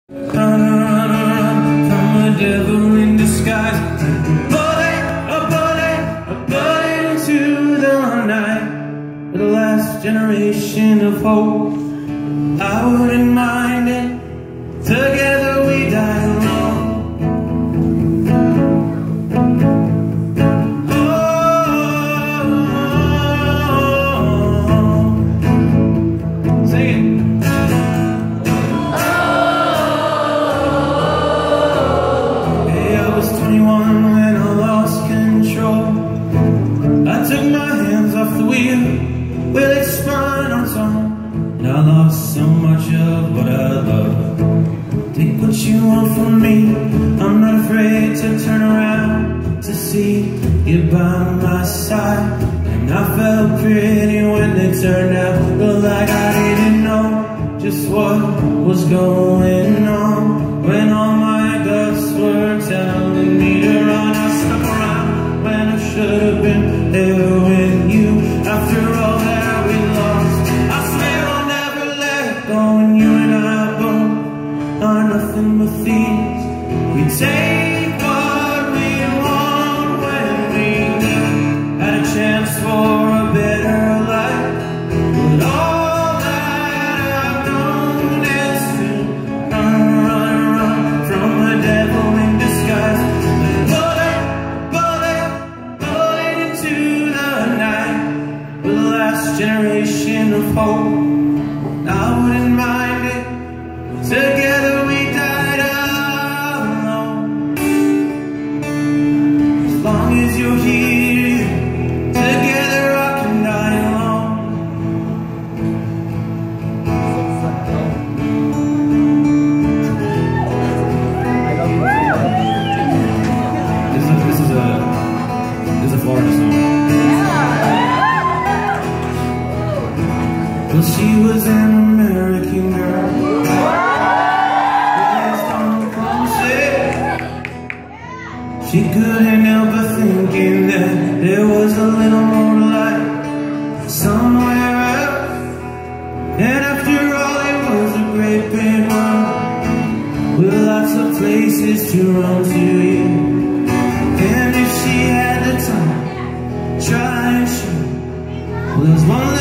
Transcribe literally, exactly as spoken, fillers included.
Run, run, run from a devil in disguise. A bullet, a bullet, a bullet into the night. For the last generation of hope, I wouldn't mind it. Together we die alone. I lost so much of what I love. Take what you want from me. I'm not afraid to turn around to see you by my side. And I felt pretty when it turned out, but like I didn't know just what was going on. When all my guts were telling me to run, I stuck around when I should have been there with you. After all that we lost, I swear and you and I both are nothing but thieves. We take what we want when we had a chance for a better life. But all that I've known is to run, run, run from a devil in disguise. Bullet, bullet, bullet into the night. The last generation of hope, I wouldn't mind it. Together we died alone. As long as you're here, together I can die alone. This is this is a this is a Florida song. Well, she was an American girl, raised on promises. She couldn't help but thinking that there was a little more to life somewhere else. And after all, it was a great big world with lots of places to run to. And if she had the time, try and show. Well, there's one